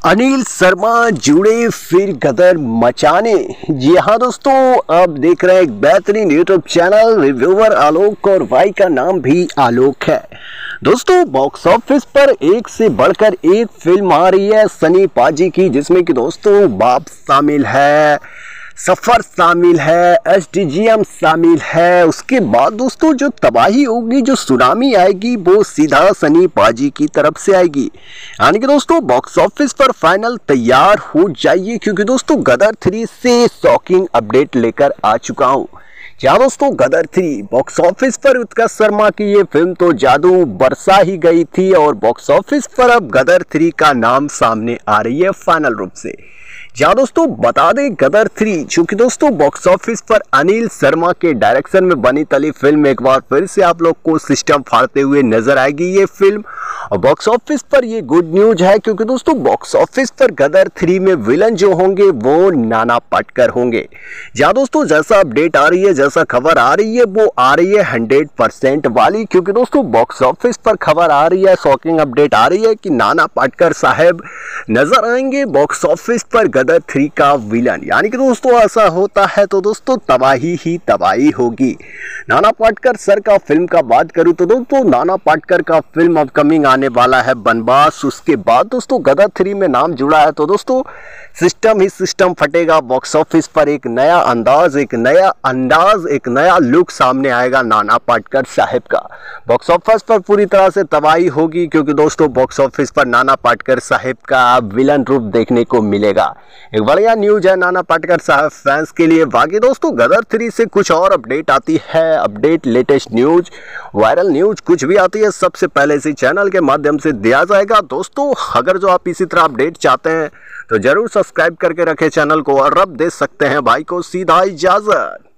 अनिल शर्मा जुड़े फिर गदर मचाने। जी हाँ दोस्तों, आप देख रहे हैं एक बेहतरीन यूट्यूब चैनल रिव्यूअर आलोक और भाई का नाम भी आलोक है। दोस्तों बॉक्स ऑफिस पर एक से बढ़कर एक फिल्म आ रही है सनी पाजी की, जिसमें कि दोस्तों बाप शामिल है, सफर शामिल है, एसडीजीएम शामिल है। उसके बाद दोस्तों जो तबाही होगी, जो सुनामी आएगी, वो सीधा सनी पाजी की तरफ से आएगी। यानी कि दोस्तों बॉक्स ऑफिस पर फाइनल तैयार हो जाइए, क्योंकि दोस्तों गदर 3 से शॉकिंग अपडेट लेकर आ चुका हूं। क्या दोस्तों गदर 3 बॉक्स ऑफिस पर उत्कर्ष शर्मा की ये फिल्म तो जादू बरसा ही गई थी, और बॉक्स ऑफिस पर अब गदर 3 का नाम सामने आ रही है फाइनल रूप से। जहाँ दोस्तों बता दें गदर 3 जो कि दोस्तों बॉक्स ऑफिस पर अनिल शर्मा के डायरेक्शन में बनी तली फिल्म एक बार फिर से आप लोग को सिस्टम फाड़ते हुए नजर आएगी ये फिल्म। और बॉक्स ऑफिस पर ये गुड न्यूज है, क्योंकि दोस्तों बॉक्स ऑफिस पर गदर 3 में विलन जो होंगे वो नाना पाटेकर होंगे। जहाँ दोस्तों जैसा अपडेट आ रही है, जैसा खबर आ रही है, वो आ रही है 100% वाली, क्योंकि दोस्तों बॉक्स ऑफिस पर खबर आ रही है, शॉकिंग अपडेट आ रही है कि नाना पाटेकर साहब नजर आएंगे बॉक्स ऑफिस पर गदर 3 का विलन। यानी कि दोस्तों ऐसा होता है तो दोस्तों तबाही ही तबाही होगी। नाना पाटेकर सर का फिल्म का बात करूं तो दोस्तों नाना पाटेकर का फिल्म अपकमिंग आने वाला है बनवास। उसके बाद दोस्तों गदर 3 में नाम जुड़ा है तो दोस्तों सिस्टम ही सिस्टम फटेगा। बॉक्स ऑफिस पर एक नया अंदाज, एक नया लुक सामने आएगा नाना पाटेकर साहब का। बॉक्स ऑफिस पर पूरी तरह से तबाही होगी, क्योंकि दोस्तों बॉक्स ऑफिस पर नाना पाटेकर साहब का विलन रूप देखने को मिलेगा। एक बढ़िया न्यूज है नाना पाटेकर साहब फैंस के लिए। बाकी दोस्तों गदर 3 से कुछ और अपडेट आती है, update latest news, viral news कुछ भी आती है सबसे पहले इसी चैनल के माध्यम से दिया जाएगा। दोस्तों अगर जो आप इसी तरह अपडेट चाहते हैं तो जरूर सब्सक्राइब करके रखें चैनल को, और अब दे सकते हैं भाई को सीधा इजाजत।